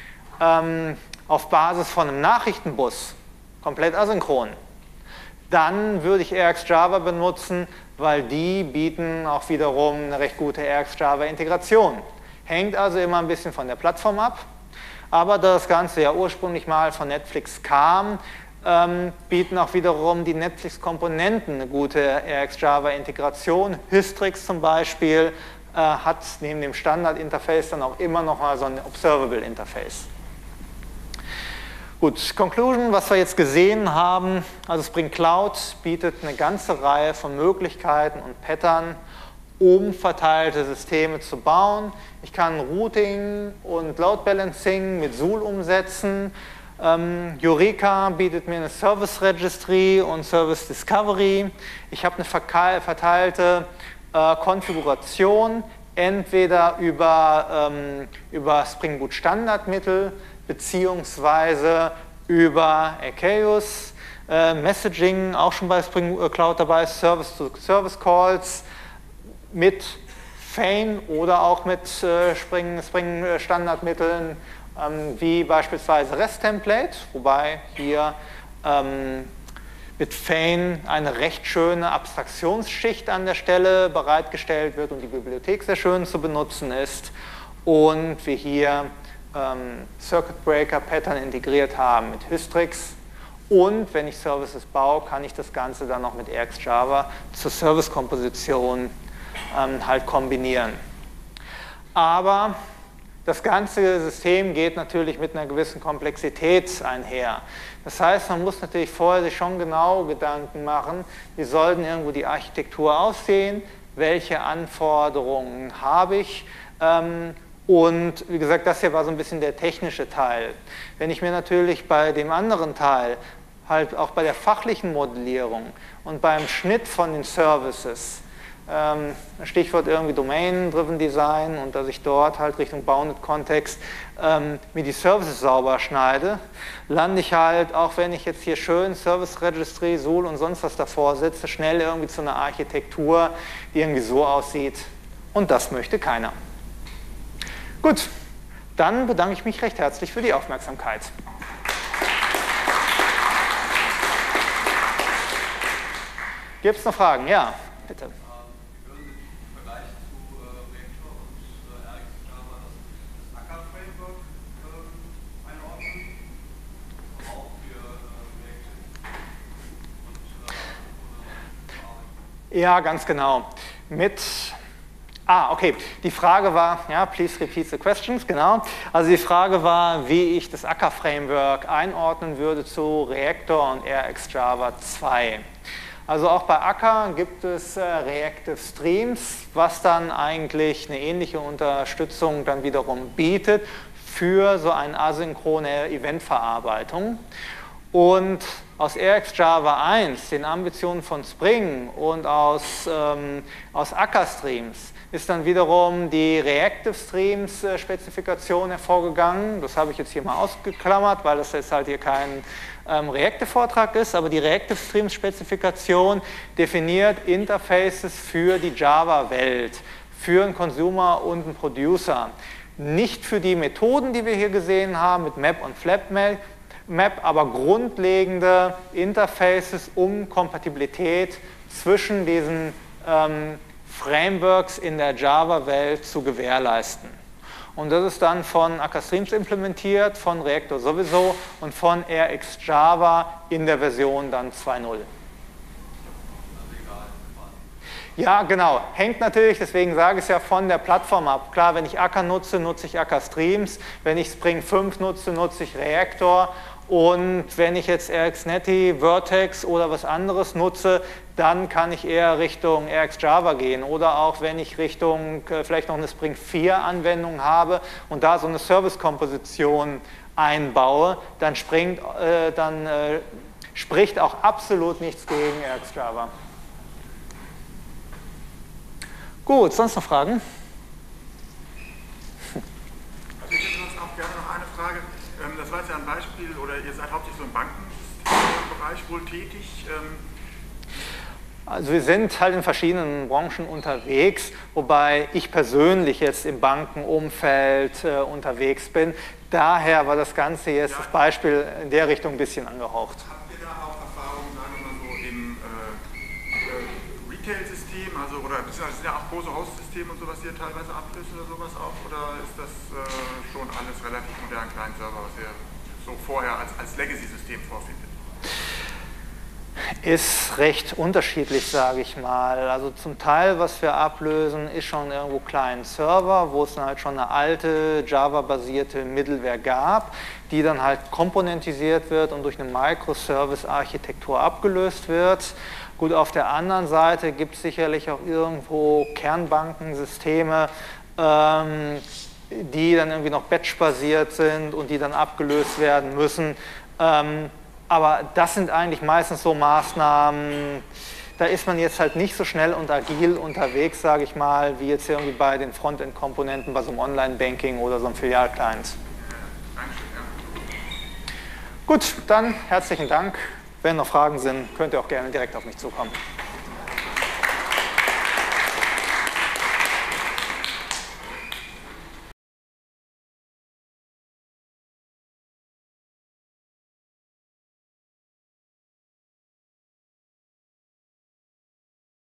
ähm, auf Basis von einem Nachrichtenbus, komplett asynchron, dann würde ich R X Java benutzen, weil die bieten auch wiederum eine recht gute R X Java Integration. Hängt also immer ein bisschen von der Plattform ab, aber da das Ganze ja ursprünglich mal von Netflix kam, ähm, bieten auch wiederum die Netflix-Komponenten eine gute R X Java-Integration. Hystrix zum Beispiel äh, hat neben dem Standard-Interface dann auch immer noch mal so ein Observable-Interface. Gut, Conclusion, was wir jetzt gesehen haben, also Spring Cloud bietet eine ganze Reihe von Möglichkeiten und Pattern, um verteilte Systeme zu bauen. Ich kann Routing und Load Balancing mit Joule umsetzen. Ähm, Eureka bietet mir eine Service Registry und Service Discovery. Ich habe eine verteilte äh, Konfiguration, entweder über, ähm, über Spring Boot Standardmittel beziehungsweise über Akeus. Äh, Messaging auch schon bei Spring Cloud dabei, Service-to-Service Calls mit Feign oder auch mit äh, Spring, Spring Standardmitteln ähm, wie beispielsweise REST-Template, wobei hier ähm, mit Feign eine recht schöne Abstraktionsschicht an der Stelle bereitgestellt wird und die Bibliothek sehr schön zu benutzen ist und wir hier ähm, Circuit Breaker Pattern integriert haben mit Hystrix. Und wenn ich Services baue, kann ich das Ganze dann noch mit R X Java zur Service-Komposition ähm, halt kombinieren. Aber das ganze System geht natürlich mit einer gewissen Komplexität einher. Das heißt, man muss natürlich vorher sich schon genau Gedanken machen, wie soll denn irgendwo die Architektur aussehen, welche Anforderungen habe ich. Und wie gesagt, das hier war so ein bisschen der technische Teil. Wenn ich mir natürlich bei dem anderen Teil, halt auch bei der fachlichen Modellierung und beim Schnitt von den Services, Ähm, Stichwort irgendwie Domain-Driven Design und dass ich dort halt Richtung Bounded-Kontext ähm, mir die Services sauber schneide, lande ich halt, auch wenn ich jetzt hier schön Service Registry, S U L und sonst was davor setze, schnell irgendwie zu einer Architektur, die irgendwie so aussieht. Und das möchte keiner. Gut, dann bedanke ich mich recht herzlich für die Aufmerksamkeit. Gibt es noch Fragen? Ja, bitte. Ja, ganz genau. Mit, ah, okay, die Frage war, ja, please repeat the questions, genau. Also die Frage war, wie ich das Akka-Framework einordnen würde zu Reactor und R X Java zwei. Also auch bei Akka gibt es äh, Reactive Streams, was dann eigentlich eine ähnliche Unterstützung dann wiederum bietet für so eine asynchrone Eventverarbeitung. Und aus R X Java eins, den Ambitionen von Spring und aus, ähm, aus Akka-Streams ist dann wiederum die Reactive Streams-Spezifikation hervorgegangen. Das habe ich jetzt hier mal ausgeklammert, weil das jetzt halt hier kein ähm, Reactive-Vortrag ist, aber die Reactive Streams-Spezifikation definiert Interfaces für die Java-Welt, für einen Consumer und einen Producer. Nicht für die Methoden, die wir hier gesehen haben, mit Map und Flap-Map, Map, aber grundlegende Interfaces, um Kompatibilität zwischen diesen ähm, Frameworks in der Java-Welt zu gewährleisten. Und das ist dann von Akka Streams implementiert, von Reactor sowieso und von R X Java in der Version dann zwei Punkt null. Ja, genau. Hängt natürlich, deswegen sage ich es ja, von der Plattform ab. Klar, wenn ich Akka nutze, nutze ich Akka Streams. Wenn ich Spring fünf nutze, nutze ich Reactor. Und wenn ich jetzt R X Netty, Vertex oder was anderes nutze, dann kann ich eher Richtung R X Java gehen. Oder auch wenn ich Richtung äh, vielleicht noch eine Spring vier Anwendung habe und da so eine Service-Komposition einbaue, dann, springt, äh, dann äh, spricht auch absolut nichts gegen R X Java. Gut, sonst noch Fragen? Also ich hätte sonst auch gerne noch eine Frage. Das war jetzt ja ein Beispiel, oder ihr seid hauptsächlich so im Bankensystembereich wohl tätig. Also wir sind halt in verschiedenen Branchen unterwegs, wobei ich persönlich jetzt im Bankenumfeld äh, unterwegs bin. Daher war das Ganze jetzt, ja, das Beispiel in der Richtung ein bisschen angehaucht. Habt ihr da auch Erfahrungen, sagen wir mal so, im äh, Retail-System, also, oder beziehungsweise sind ja auch große Host-Systeme und sowas, die ihr teilweise ablöst oder sowas auch, oder ist das äh, schon alles relativ modern, kleinen Server, was ihr so vorher als, als Legacy-System vorfindet? Ist recht unterschiedlich, sage ich mal. Also zum Teil, was wir ablösen, ist schon irgendwo kleinen Server, wo es dann halt schon eine alte Java-basierte Middleware gab, die dann halt komponentisiert wird und durch eine Microservice-Architektur abgelöst wird. Gut, auf der anderen Seite gibt es sicherlich auch irgendwo Kernbankensysteme, ähm, die dann irgendwie noch batch-basiert sind und die dann abgelöst werden müssen. Ähm, aber das sind eigentlich meistens so Maßnahmen, da ist man jetzt halt nicht so schnell und agil unterwegs, sage ich mal, wie jetzt irgendwie bei den Frontend-Komponenten bei so einem Online-Banking oder so einem Filial-Client. Gut, dann herzlichen Dank. Wenn noch Fragen sind, könnt ihr auch gerne direkt auf mich zukommen.